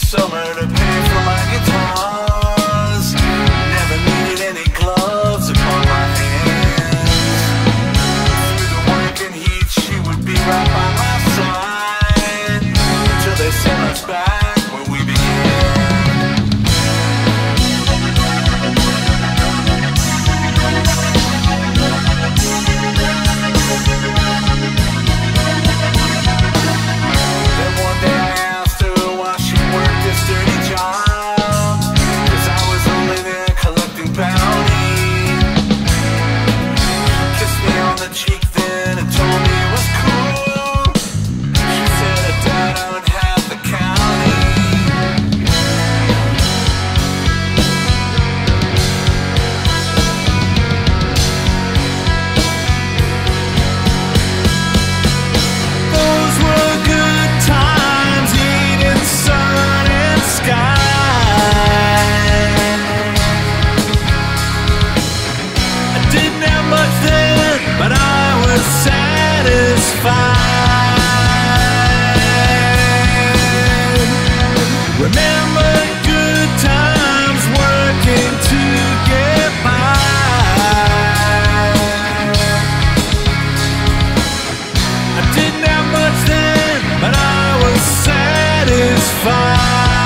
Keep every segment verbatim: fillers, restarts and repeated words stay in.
summer to pay for my guitars. Never needed any gloves upon my hands. Through the work and heat, she would be right by my side until they sent us back where we began. Then one day I asked her why she worked this dirty job, 'cause I was only there collecting bounty. She kissed me on the cheek then and told me it was cool. She said her dad owned half the county. Those were good times, eating sun and sky. I didn't have much then, but I was satisfied. Remember good times working to get by. I didn't have much then, but I was satisfied.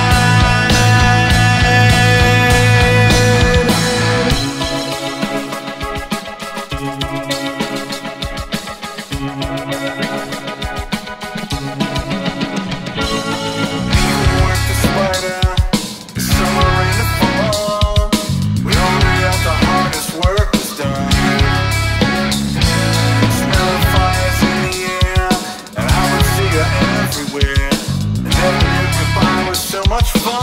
We worked the spider, the summer and the fall. We all knew that the hardest work was done. Smell of fires in the air, and I would see her everywhere. And never knew goodbye was so much fun.